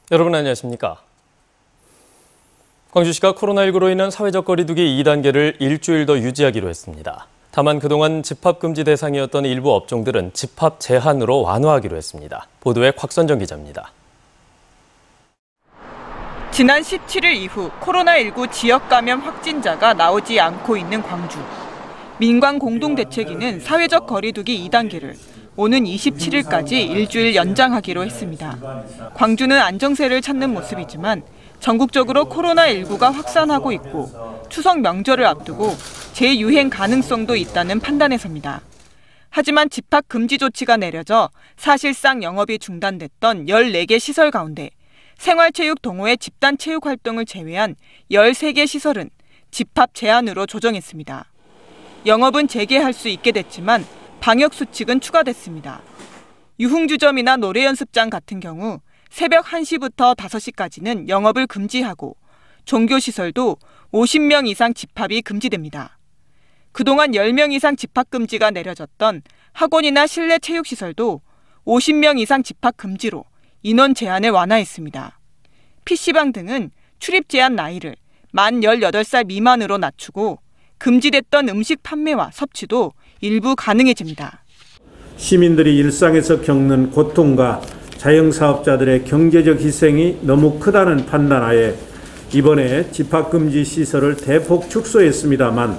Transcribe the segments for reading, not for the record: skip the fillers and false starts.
여러분 안녕하십니까? 광주시가 코로나19로 인한 사회적 거리두기 2단계를 일주일 더 유지하기로 했습니다. 다만 그동안 집합금지 대상이었던 일부 업종들은 집합 제한으로 완화하기로 했습니다. 보도에 곽선정 기자입니다. 지난 17일 이후 코로나19 지역 감염 확진자가 나오지 않고 있는 광주. 민관 공동대책위는 사회적 거리두기 2단계를 오는 27일까지 일주일 연장하기로 했습니다. 광주는 안정세를 찾는 모습이지만 전국적으로 코로나19가 확산하고 있고 추석 명절을 앞두고 재유행 가능성도 있다는 판단에서입니다. 하지만 집합 금지 조치가 내려져 사실상 영업이 중단됐던 14개 시설 가운데 생활체육 동호회 집단 체육 활동을 제외한 13개 시설은 집합 제한으로 조정했습니다. 영업은 재개할 수 있게 됐지만 방역 수칙은 추가됐습니다. 유흥주점이나 노래연습장 같은 경우 새벽 1시부터 5시까지는 영업을 금지하고 종교시설도 50명 이상 집합이 금지됩니다. 그동안 10명 이상 집합 금지가 내려졌던 학원이나 실내 체육시설도 50명 이상 집합 금지로 인원 제한을 완화했습니다. PC방 등은 출입 제한 나이를 만 18살 미만으로 낮추고 금지됐던 음식 판매와 섭취도 일부 가능해집니다. 시민들이 일상에서 겪는 고통과 자영사업자들의 경제적 희생이 너무 크다는 판단하에 이번에 집합금지 시설을 대폭 축소했습니다만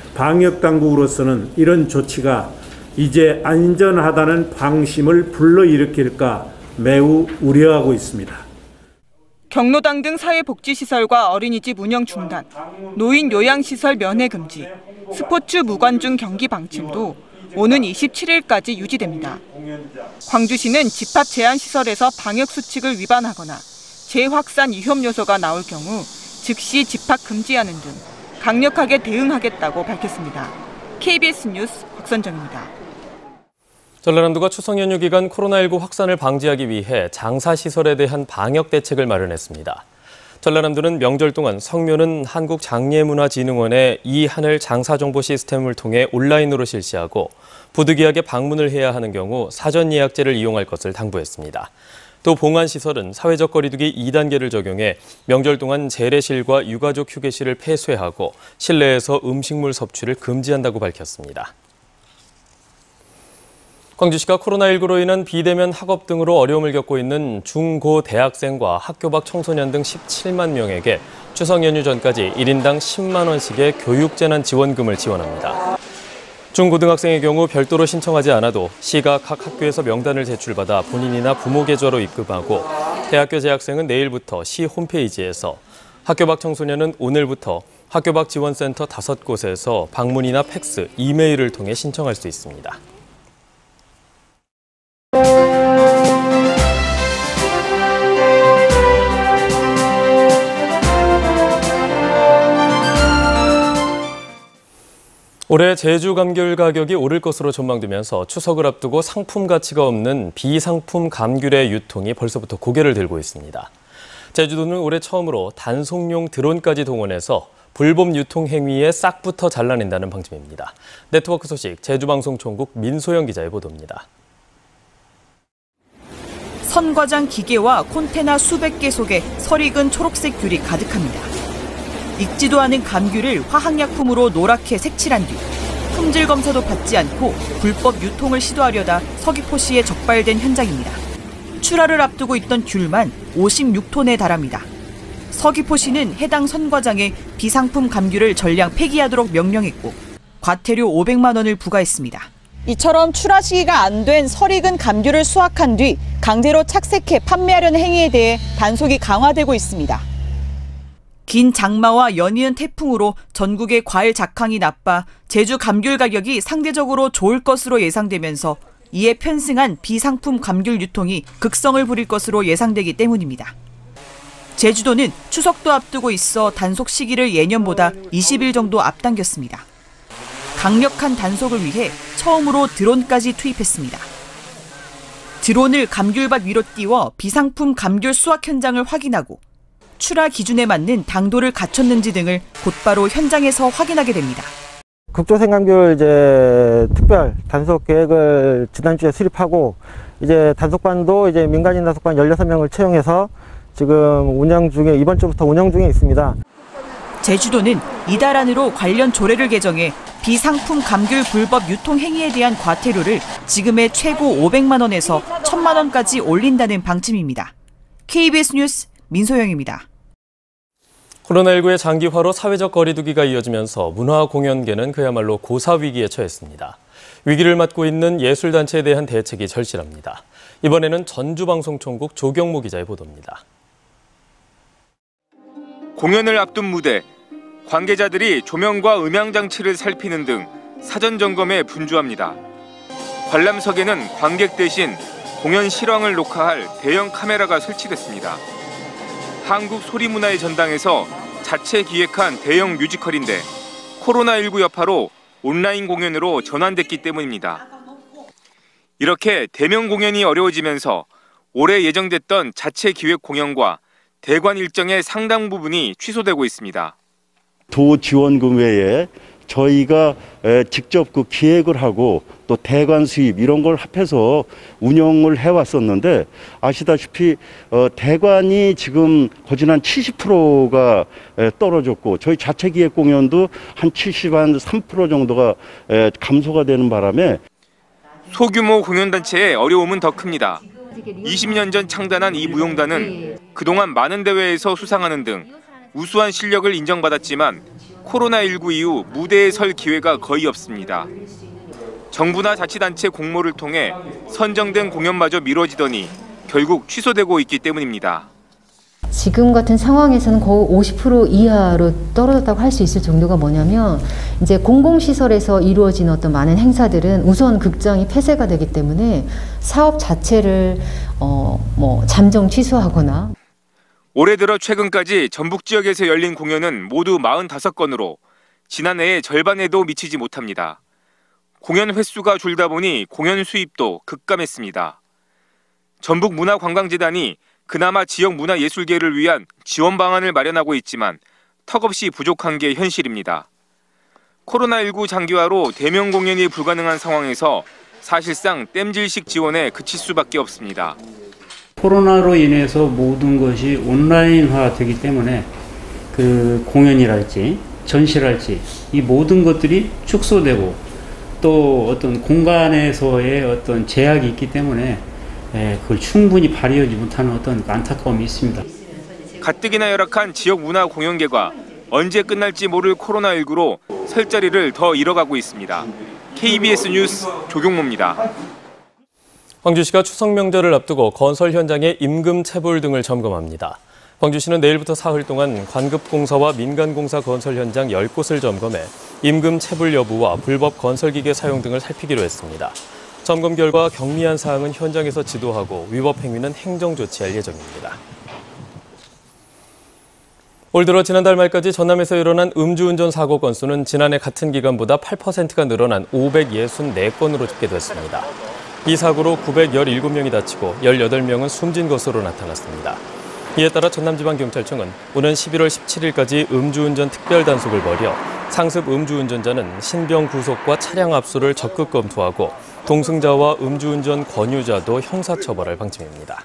방역당국으로서는 이런 조치가 이제 안전하다는 방심을 불러일으킬까 매우 우려하고 있습니다. 경로당 등 사회복지시설과 어린이집 운영 중단, 노인 요양시설 면회 금지, 스포츠 무관중 경기 방침도 오는 27일까지 유지됩니다. 광주시는 집합 제한 시설에서 방역 수칙을 위반하거나 재확산 위험 요소가 나올 경우 즉시 집합 금지하는 등 강력하게 대응하겠다고 밝혔습니다. KBS 뉴스 곽선정입니다. 전라남도가 추석 연휴 기간 코로나19 확산을 방지하기 위해 장사시설에 대한 방역 대책을 마련했습니다. 전라남도는 명절 동안 성묘는 한국장례문화진흥원의 이하늘 장사정보 시스템을 통해 온라인으로 실시하고 부득이하게 방문을 해야 하는 경우 사전 예약제를 이용할 것을 당부했습니다. 또 봉안시설은 사회적 거리두기 2단계를 적용해 명절 동안 재래실과 유가족 휴게실을 폐쇄하고 실내에서 음식물 섭취를 금지한다고 밝혔습니다. 광주시가 코로나19로 인한 비대면 학업 등으로 어려움을 겪고 있는 중, 고 대학생과 학교 밖 청소년 등 17만 명에게 추석 연휴 전까지 1인당 10만 원씩의 교육재난 지원금을 지원합니다. 중고등학생의 경우 별도로 신청하지 않아도 시가 각 학교에서 명단을 제출받아 본인이나 부모 계좌로 입금하고 대학교 재학생은 내일부터 시 홈페이지에서, 학교 밖 청소년은 오늘부터 학교 밖 지원센터 5곳에서 방문이나 팩스, 이메일을 통해 신청할 수 있습니다. 올해 제주 감귤 가격이 오를 것으로 전망되면서 추석을 앞두고 상품 가치가 없는 비상품 감귤의 유통이 벌써부터 고개를 들고 있습니다. 제주도는 올해 처음으로 단속용 드론까지 동원해서 불법 유통 행위에 싹부터 잘라낸다는 방침입니다. 네트워크 소식 제주방송총국 민소영 기자의 보도입니다. 선과장 기계와 콘테나 수백 개 속에 설익은 초록색 귤이 가득합니다. 익지도 않은 감귤을 화학약품으로 노랗게 색칠한 뒤 품질 검사도 받지 않고 불법 유통을 시도하려다 서귀포시에 적발된 현장입니다. 출하를 앞두고 있던 귤만 56톤에 달합니다. 서귀포시는 해당 선과장에 비상품 감귤을 전량 폐기하도록 명령했고 과태료 500만 원을 부과했습니다. 이처럼 출하 시기가 안 된 설익은 감귤을 수확한 뒤 강제로 착색해 판매하려는 행위에 대해 단속이 강화되고 있습니다. 긴 장마와 연이은 태풍으로 전국의 과일 작황이 나빠 제주 감귤 가격이 상대적으로 좋을 것으로 예상되면서 이에 편승한 비상품 감귤 유통이 극성을 부릴 것으로 예상되기 때문입니다. 제주도는 추석도 앞두고 있어 단속 시기를 예년보다 20일 정도 앞당겼습니다. 강력한 단속을 위해 처음으로 드론까지 투입했습니다. 드론을 감귤밭 위로 띄워 비상품 감귤 수확 현장을 확인하고 출하 기준에 맞는 당도를 갖췄는지 등을 곧바로 현장에서 확인하게 됩니다. 극조생감귤 특별 단속 계획을 지난주에 수립하고 단속반도 민간인 단속반 16명을 채용해서 지금 이번 주부터 운영 중에 있습니다. 제주도는 이달 안으로 관련 조례를 개정해 비상품 감귤 불법 유통 행위에 대한 과태료를 지금의 최고 500만 원에서 1,000만 원까지 올린다는 방침입니다. KBS 뉴스 민소영입니다. 코로나19의 장기화로 사회적 거리두기가 이어지면서 문화공연계는 그야말로 고사위기에 처했습니다. 위기를 맞고 있는 예술단체에 대한 대책이 절실합니다. 이번에는 전주방송총국 조경모 기자의 보도입니다. 공연을 앞둔 무대, 관계자들이 조명과 음향장치를 살피는 등 사전 점검에 분주합니다. 관람석에는 관객 대신 공연 실황을 녹화할 대형 카메라가 설치됐습니다. 한국 소리문화의 전당에서 자체 기획한 대형 뮤지컬인데 코로나19 여파로 온라인 공연으로 전환됐기 때문입니다. 이렇게 대면 공연이 어려워지면서 올해 예정됐던 자체 기획 공연과 대관 일정의 상당 부분이 취소되고 있습니다. 도 지원금 외에 저희가 직접 그 기획을 하고 또 대관 수입 이런 걸 합해서 운영을 해왔었는데 아시다시피 대관이 지금 거진 한 70%가 떨어졌고 저희 자체 기획 공연도 한 73% 정도가 감소가 되는 바람에 소규모 공연단체의 어려움은 더 큽니다. 20년 전 창단한 이 무용단은 그동안 많은 대회에서 수상하는 등 우수한 실력을 인정받았지만 코로나19 이후 무대에 설 기회가 거의 없습니다. 정부나 자치단체 공모를 통해 선정된 공연마저 미뤄지더니 결국 취소되고 있기 때문입니다. 지금 같은 상황에서는 거의 50% 이하로 떨어졌다고 할 수 있을 정도가 뭐냐면 이제 공공시설에서 이루어진 어떤 많은 행사들은 우선 극장이 폐쇄가 되기 때문에 사업 자체를 잠정 취소하거나 올해 들어 최근까지 전북 지역에서 열린 공연은 모두 45건으로 지난해의 절반에도 미치지 못합니다. 공연 횟수가 줄다 보니 공연 수입도 급감했습니다. 전북문화관광재단이 그나마 지역 문화예술계를 위한 지원 방안을 마련하고 있지만 턱없이 부족한 게 현실입니다. 코로나19 장기화로 대면 공연이 불가능한 상황에서 사실상 땜질식 지원에 그칠 수밖에 없습니다. 코로나로 인해서 모든 것이 온라인화 되기 때문에 그 공연이랄지 전시랄지 이 모든 것들이 축소되고 또 어떤 공간에서의 어떤 제약이 있기 때문에 그걸 충분히 발휘하지 못하는 어떤 안타까움이 있습니다. 가뜩이나 열악한 지역 문화 공연계가 언제 끝날지 모를 코로나19로 설 자리를 더 잃어가고 있습니다. KBS 뉴스 조경모입니다. 광주시가 추석 명절을 앞두고 건설 현장의 임금 체불 등을 점검합니다. 광주시는 내일부터 사흘 동안 관급공사와 민간공사 건설 현장 10곳을 점검해 임금 체불 여부와 불법 건설기계 사용 등을 살피기로 했습니다. 점검 결과 경미한 사항은 현장에서 지도하고 위법 행위는 행정 조치할 예정입니다. 올 들어 지난달 말까지 전남에서 일어난 음주운전 사고 건수는 지난해 같은 기간보다 8%가 늘어난 564건으로 집계됐습니다. 이 사고로 917명이 다치고 18명은 숨진 것으로 나타났습니다. 이에 따라 전남지방경찰청은 오는 11월 17일까지 음주운전 특별단속을 벌여 상습 음주운전자는 신병 구속과 차량 압수를 적극 검토하고 동승자와 음주운전 권유자도 형사처벌할 방침입니다.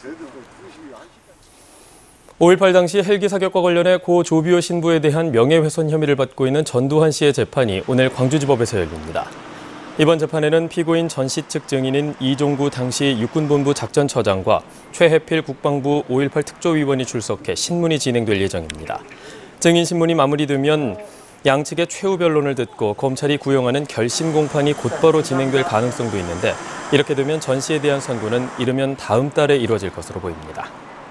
5.18 당시 헬기 사격과 관련해 고 조비오 신부에 대한 명예훼손 혐의를 받고 있는 전두환 씨의 재판이 오늘 광주지법에서 열립니다. 이번 재판에는 피고인 전 씨 측 증인인 이종구 당시 육군본부 작전처장과 최해필 국방부 5.18 특조위원이 출석해 신문이 진행될 예정입니다. 증인 신문이 마무리되면 양측의 최후 변론을 듣고 검찰이 구형하는 결심 공판이 곧바로 진행될 가능성도 있는데 이렇게 되면 전 씨에 대한 선고는 이르면 다음 달에 이뤄질 것으로 보입니다.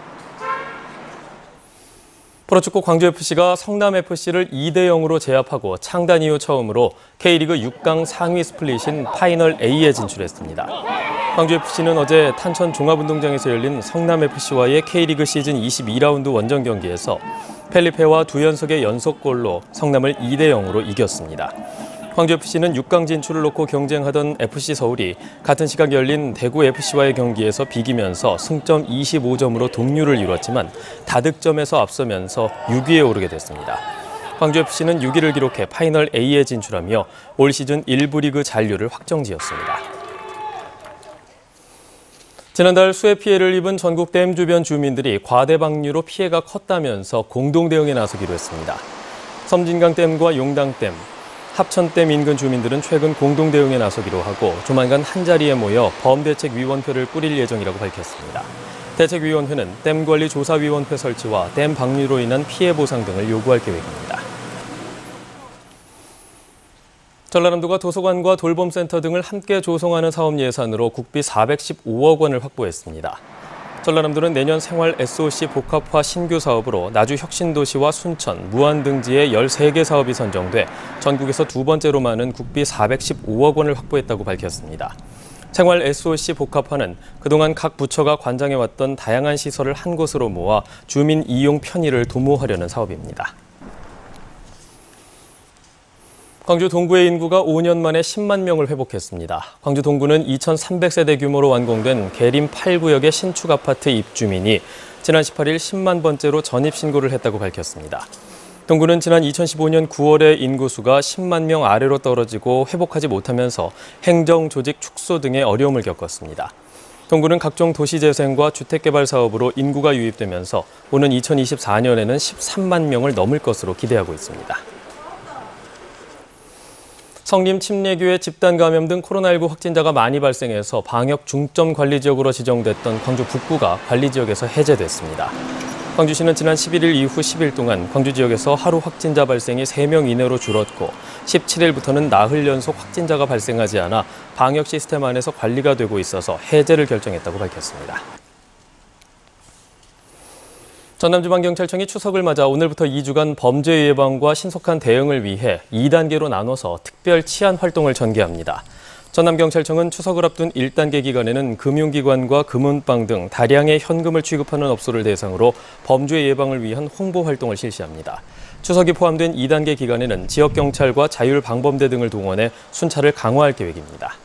프로축구 광주FC가 성남FC를 2대0으로 제압하고 창단 이후 처음으로 K리그 6강 상위 스플릿인 파이널 A에 진출했습니다. 광주FC는 어제 탄천 종합운동장에서 열린 성남FC와의 K리그 시즌 22라운드 원정 경기에서 펠리페와 2연속의 연속골로 성남을 2대0으로 이겼습니다. 광주FC는 6강 진출을 놓고 경쟁하던 FC서울이 같은 시각 열린 대구FC와의 경기에서 비기면서 승점 25점으로 동률을 이뤘지만 다득점에서 앞서면서 6위에 오르게 됐습니다. 광주FC는 6위를 기록해 파이널 A에 진출하며 올 시즌 1부 리그 잔류를 확정지었습니다. 지난달 수해 피해를 입은 전국 댐 주변 주민들이 과대 방류로 피해가 컸다면서 공동 대응에 나서기로 했습니다. 섬진강댐과 용당댐, 합천댐 인근 주민들은 최근 공동 대응에 나서기로 하고 조만간 한자리에 모여 범대책위원회를 꾸릴 예정이라고 밝혔습니다. 대책위원회는 댐관리조사위원회 설치와 댐 방류로 인한 피해 보상 등을 요구할 계획입니다. 전라남도가 도서관과 돌봄센터 등을 함께 조성하는 사업 예산으로 국비 415억 원을 확보했습니다. 전라남도는 내년 생활 SOC 복합화 신규 사업으로 나주 혁신도시와 순천, 무안 등지에 13개 사업이 선정돼 전국에서 두 번째로 많은 국비 415억 원을 확보했다고 밝혔습니다. 생활 SOC 복합화는 그동안 각 부처가 관장해왔던 다양한 시설을 한 곳으로 모아 주민 이용 편의를 도모하려는 사업입니다. 광주 동구의 인구가 5년 만에 10만 명을 회복했습니다. 광주 동구는 2,300세대 규모로 완공된 계림 8구역의 신축 아파트 입주민이 지난 18일 10만 번째로 전입신고를 했다고 밝혔습니다. 동구는 지난 2015년 9월에 인구수가 10만 명 아래로 떨어지고 회복하지 못하면서 행정, 조직 축소 등의 어려움을 겪었습니다. 동구는 각종 도시재생과 주택개발 사업으로 인구가 유입되면서 오는 2024년에는 13만 명을 넘을 것으로 기대하고 있습니다. 성림 침례교회 집단 감염 등 코로나19 확진자가 많이 발생해서 방역 중점 관리 지역으로 지정됐던 광주 북구가 관리 지역에서 해제됐습니다. 광주시는 지난 11일 이후 10일 동안 광주 지역에서 하루 확진자 발생이 3명 이내로 줄었고 17일부터는 나흘 연속 확진자가 발생하지 않아 방역 시스템 안에서 관리가 되고 있어서 해제를 결정했다고 밝혔습니다. 전남지방경찰청이 추석을 맞아 오늘부터 2주간 범죄 예방과 신속한 대응을 위해 2단계로 나눠서 특별 치안 활동을 전개합니다. 전남경찰청은 추석을 앞둔 1단계 기간에는 금융기관과 금은방 등 다량의 현금을 취급하는 업소를 대상으로 범죄 예방을 위한 홍보 활동을 실시합니다. 추석이 포함된 2단계 기간에는 지역경찰과 자율방범대 등을 동원해 순찰을 강화할 계획입니다.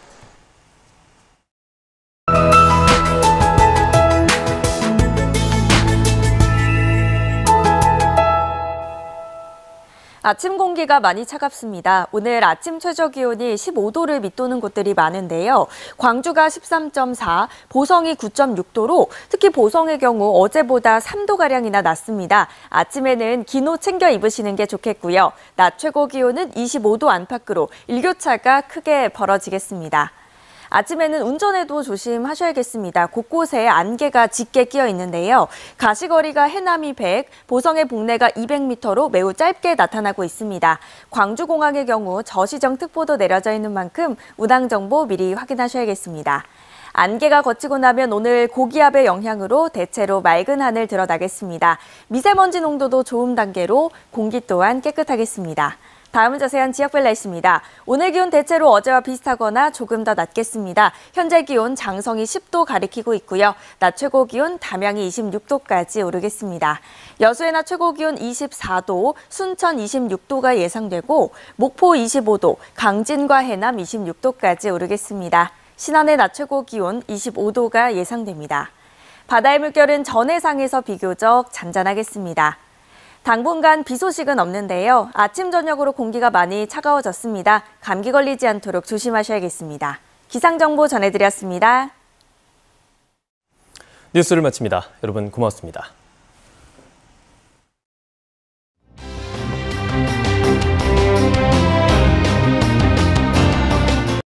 아침 공기가 많이 차갑습니다. 오늘 아침 최저기온이 15도를 밑도는 곳들이 많은데요. 광주가 13.4, 보성이 9.6도로 특히 보성의 경우 어제보다 3도가량이나 낮습니다. 아침에는 긴 옷 챙겨 입으시는 게 좋겠고요. 낮 최고 기온은 25도 안팎으로 일교차가 크게 벌어지겠습니다. 아침에는 운전에도 조심하셔야겠습니다. 곳곳에 안개가 짙게 끼어 있는데요. 가시거리가 해남이 100, 보성의 북내가 200m로 매우 짧게 나타나고 있습니다. 광주공항의 경우 저시정특보도 내려져 있는 만큼 운항정보 미리 확인하셔야겠습니다. 안개가 걷히고 나면 오늘 고기압의 영향으로 대체로 맑은 하늘 드러나겠습니다. 미세먼지 농도도 좋음 단계로 공기 또한 깨끗하겠습니다. 다음은 자세한 지역별 날씨입니다. 오늘 기온 대체로 어제와 비슷하거나 조금 더 낮겠습니다. 현재 기온 장성이 10도 가리키고 있고요. 낮 최고 기온 담양이 26도까지 오르겠습니다. 여수의 낮 최고 기온 24도, 순천 26도가 예상되고 목포 25도, 강진과 해남 26도까지 오르겠습니다. 신안의 낮 최고 기온 25도가 예상됩니다. 바다의 물결은 전해상에서 비교적 잔잔하겠습니다. 당분간 비 소식은 없는데요. 아침, 저녁으로 공기가 많이 차가워졌습니다. 감기 걸리지 않도록 조심하셔야겠습니다. 기상정보 전해드렸습니다. 뉴스를 마칩니다. 여러분 고맙습니다.